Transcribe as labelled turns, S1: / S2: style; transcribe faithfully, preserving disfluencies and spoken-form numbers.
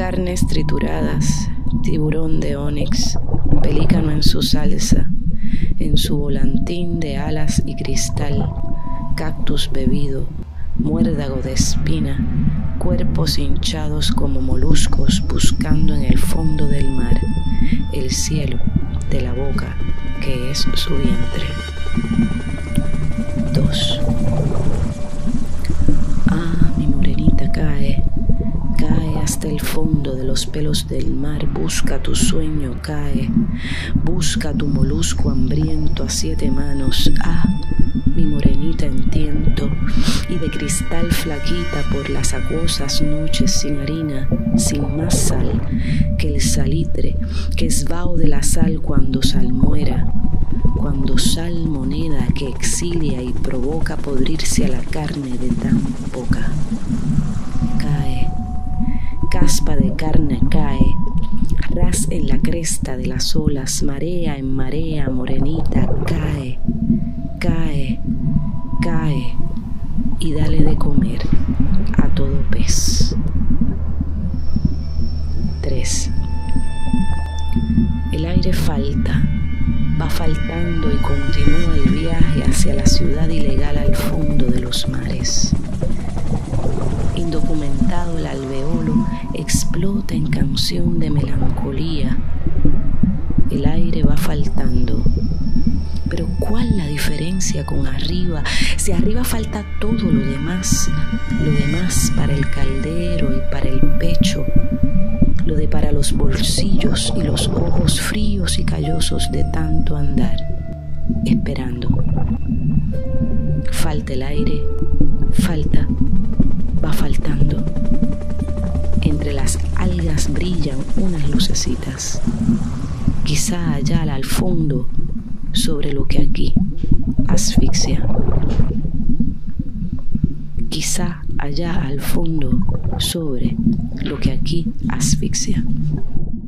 S1: carnes trituradas, tiburón de ónix, pelícano en su salsa, en su volantín de alas y cristal, cactus bebido, muérdago de espina, cuerpos hinchados como moluscos buscando en el fondo del mar el cielo de la boca que es su vientre. Dos. Ah, mi morenita cae, cae hasta el fondo de los pelos del mar, busca tu sueño, cae, busca tu molusco hambriento a siete manos. Ah, mi morenita en tiento y de cristal flaquita por las acuosas noches sin harina, sin más sal que el salitre, que es vaho de la sal cuando salmuera, cuando sal moneda que exilia y provoca podrirse a la carne de tan poca. Cae, caspa de carne cae, ras en la cresta de las olas, marea en marea, morenita, cae, cae, cae, y dale de comer a todo pez. Tres. El aire falta, va faltando y continúa el viaje hacia la ciudad ilegal al fondo de los mares. Indocumentado el alveolo explota en canción de melancolía. El aire va faltando. Pero ¿cuál la diferencia con arriba? Si arriba falta todo lo demás, lo demás para el caldero y para el pecho, lo de para los bolsillos y los ojos fríos y callosos de tanto andar, esperando. Falta el aire, falta, va faltando. Entre las algas brillan unas lucecitas. Quizá allá al fondo, sobre lo que aquí asfixia. Quizá allá al fondo, sobre lo que aquí asfixia.